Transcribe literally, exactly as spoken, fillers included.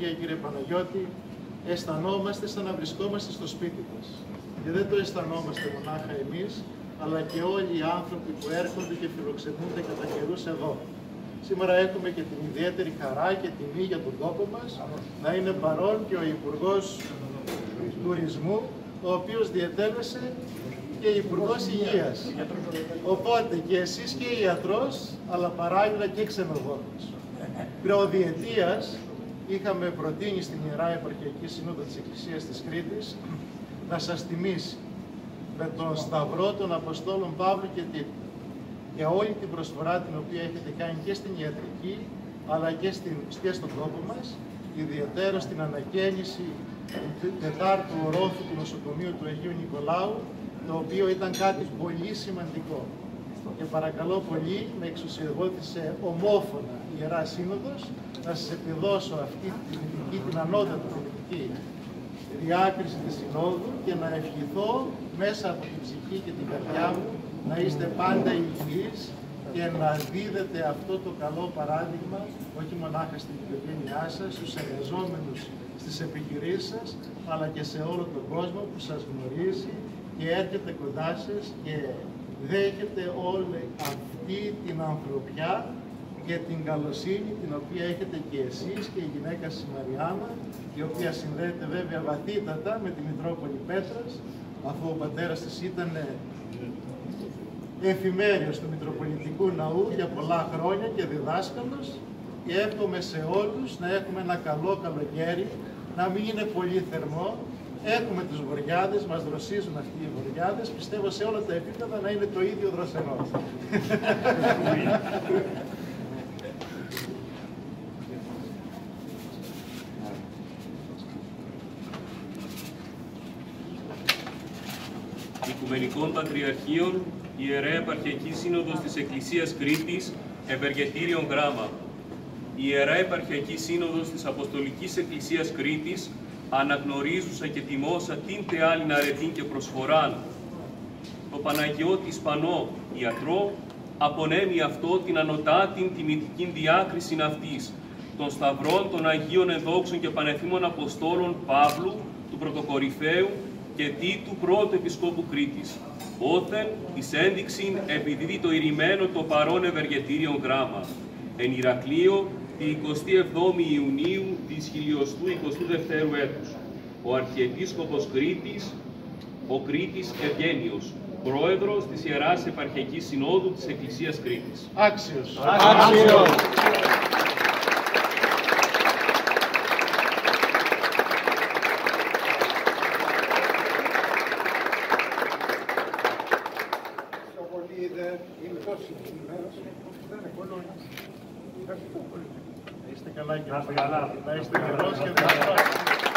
λέει κύριε Παναγιώτη, αισθανόμαστε σαν να βρισκόμαστε στο σπίτι μας. Και δεν το αισθανόμαστε μονάχα εμείς, αλλά και όλοι οι άνθρωποι που έρχονται και φιλοξενούνται κατά καιρούς εδώ. Σήμερα έχουμε και την ιδιαίτερη χαρά και τιμή για τον τόπο μας να είναι παρόν και ο Υπουργός Τουρισμού, ο οποίος διετέλεσε και Υπουργός Υγείας. Οπότε και εσείς και ιατρός, αλλά παράλληλα και ξενοδόχος. Προδιετίας είχαμε προτείνει στην Ιερά Επαρχιακή Σύνοδο της Εκκλησίας της Κρήτης να σας τιμήσει με τον Σταυρό των Αποστόλων Παύλου και Τίτου για όλη την προσφορά την οποία έχετε κάνει και στην ιατρική αλλά και, στην, και στον τόπο μας, ιδιαίτερα στην ανακαίνιση του τετάρτου ορόφου του νοσοκομείου του Αγίου Νικολάου, το οποίο ήταν κάτι πολύ σημαντικό. Και παρακαλώ πολύ, με εξουσιοδότησε ομόφωνα η Ιερά Σύνοδος, να σας επιδώσω αυτή την τιμητική, την ανώτατη τιμητική διάκριση της Συνόδου και να ευχηθώ μέσα από την ψυχή και την καρδιά μου να είστε πάντα υγιείς και να δίδετε αυτό το καλό παράδειγμα όχι μονάχα στην οικογένειά σας, στους εργαζόμενους στις επιχειρήσεις σας, αλλά και σε όλο τον κόσμο που σας γνωρίζει και έρχεται κοντά σας και δέχεται όλη αυτή την ανθρωπιά και την καλοσύνη την οποία έχετε και εσείς και η γυναίκα σας Μαριάννα, η οποία συνδέεται βέβαια βαθύτατα με τη Μητρόπολη Πέτρας, αφού ο πατέρας της ήταν εφημέριος του Μητροπολιτικού Ναού για πολλά χρόνια και διδάσκαλος, και εύχομαι σε όλους να έχουμε ένα καλό καλοκαίρι, να μην είναι πολύ θερμό. Έχουμε τους βοριάδες, μας δροσίζουν αυτοί οι βοριάδες, πιστεύω σε όλα τα επίπεδα να είναι το ίδιο δροσερό. Οικουμενικών Πατριαρχείων, Ιερέα Επαρχιακή Σύνοδος της Εκκλησίας Κρήτης, Ευεργετήριον Γράμμα. Η Ιερά Επαρχιακή Σύνοδος της Αποστολικής Εκκλησίας Κρήτης, αναγνωρίζουσα και τιμώσα την θεάλην αρετήν και προσφοράν, το Παναγιώτη Ισπανό ιατρό, απονέμει αυτό την ανωτάτην τιμητικήν διάκρισιν αυτής, των Σταυρών των Αγίων Ενδόξων και Πανεθήμων Αποστόλων Παύλου, του Πρωτοκορυφαίου και Τίτου πρώτου Επισκόπου Κρήτης. Όθεν εις ένδειξην επιδίδει το ηρημένο το παρόν Ευεργετήριον Γράμμα. Εν Ηρακλείο, τη εικοστή εβδόμη Ιουνίου της χιλιοστού εικοστού δευτέρου έτους. Ο Αρχιεπίσκοπος Κρήτης, ο Κρήτης Ευγένιος, Πρόεδρος της Ιεράς Επαρχιακής Συνόδου της Εκκλησίας Κρήτης. Άξιος. Άξιος. Να είστε καλά και να είστε καλά. Να είστε καλός και δυνατός.